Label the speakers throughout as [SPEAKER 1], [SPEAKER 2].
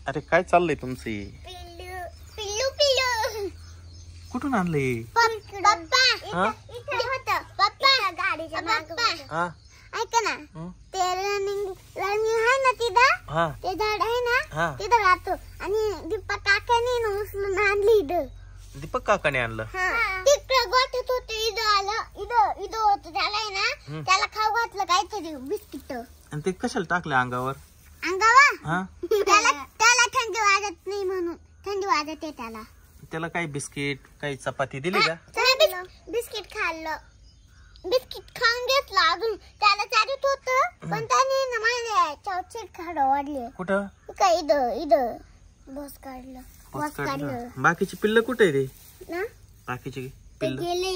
[SPEAKER 1] अरे काय चाललंय तुमचं?
[SPEAKER 2] पिल्लू पिल्लू पिल्लू
[SPEAKER 1] कुठून आणलंय?
[SPEAKER 2] पप्पा इथे होतं पप्पा गाडीच्या मागे.
[SPEAKER 1] हा
[SPEAKER 2] ऐका ना, ते रनिंग आहे ना तिथं, ते झाड आहे ना तिथं राहतो. आणि दीपक काकाने ना उचलून आणली इथं.
[SPEAKER 1] दीपक काकाने आणलं?
[SPEAKER 2] तिकडं गोठ्यात होतं, इथं आलं, इथं होतं. त्याला आहे ना, त्याला खाऊ घातलं काहीतरी बिस्किट.
[SPEAKER 1] आणि ते कशाला टाकलं अंगावर?
[SPEAKER 2] अंगावर त्याला थंडी वाजत नाही म्हणून. थंडी वाजते त्याला.
[SPEAKER 1] त्याला काही बिस्किट काही चपाती दिली का?
[SPEAKER 2] बिस्किट खाल्लं, बिस्किट खाऊन घेतलं. अजून त्याला चालत होत, पण त्याने ना माझ्या चिरखाड वाढले.
[SPEAKER 1] कुठं?
[SPEAKER 2] काय इथं बस काढलं.
[SPEAKER 1] बाकीची पिल्ल कुठे आहे रे?
[SPEAKER 2] ना
[SPEAKER 1] बाकीची
[SPEAKER 2] ते
[SPEAKER 1] पिल्ल
[SPEAKER 2] गेले.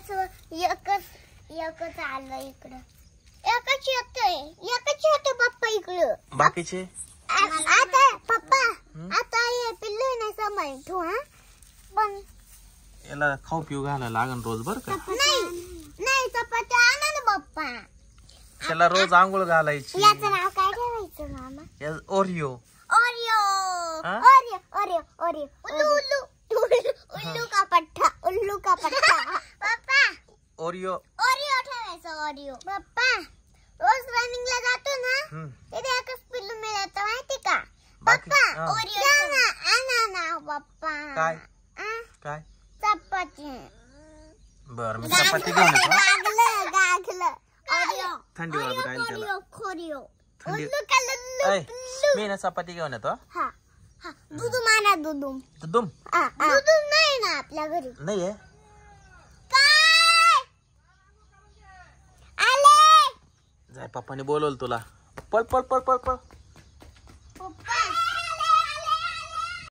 [SPEAKER 2] एकच आलं इकडं. एकच येतोय पप्पा इकडं.
[SPEAKER 1] बाकीचे
[SPEAKER 2] आता पप्पा आता हे पिल्लू नाही सांभाळून ठेवू. हा पण
[SPEAKER 1] याला खाऊ पिऊ घालायला लागन रोज बर का?
[SPEAKER 2] नाही चपाती आणा ना पप्पा.
[SPEAKER 1] त्याला रोज आंघोळ घालायची.
[SPEAKER 2] याचं नाव काय ठेवायचं मामा?
[SPEAKER 1] Oreo.
[SPEAKER 2] Oreo Oreo Oreo Oreo उल्लू का पट्टा. पप्पा
[SPEAKER 1] ओरिओ
[SPEAKER 2] ठेवायचं. ओरिओ पप्पा रोज रनिंगला जातो ना, तिथे एकच पिल्लू मिळतं माहिती का? पप्पा ओरिओ आणा पप्पा.
[SPEAKER 1] काय
[SPEAKER 2] चपाती.
[SPEAKER 1] बर मी चपाती घेऊन येतो.
[SPEAKER 2] गागलं ओरिओ.
[SPEAKER 1] थंडी वाजत राहील त्याला.
[SPEAKER 2] खोरिओ
[SPEAKER 1] मी ना चपाती घेऊन येतो.
[SPEAKER 2] हा दुधू माना दुधू नाही ना आपल्या घरी.
[SPEAKER 1] नाहीये
[SPEAKER 2] काय आले?
[SPEAKER 1] जाय पप्पाने बोलवलं तुला. पळ पळ पळ पळ पळ.